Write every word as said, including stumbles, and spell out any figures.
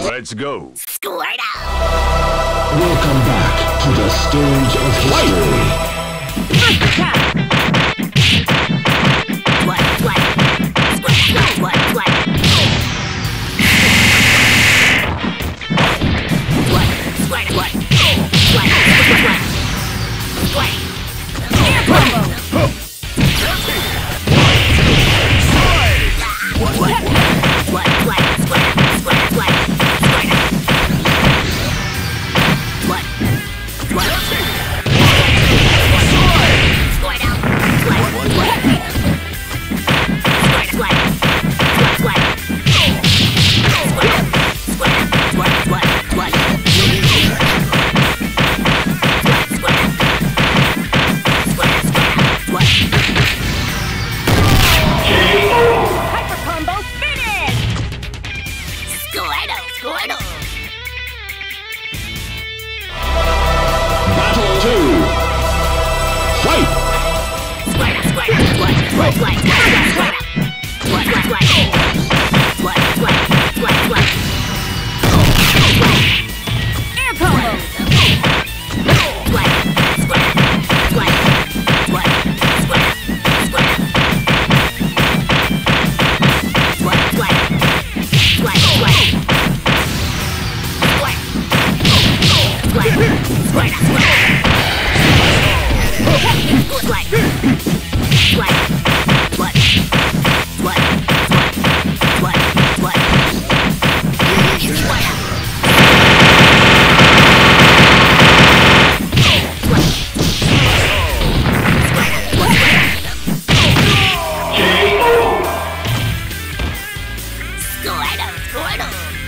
Let's go. Squirtle! Welcome back to the stage of history. First attack! What, what? Squirtle, what, what, what? What? Squirtle, what? What, what, what? What? Air combo! What, what, what, what? Squirtle, squirtle, what? Squirtle. What? What? Squirtle, Squirtle!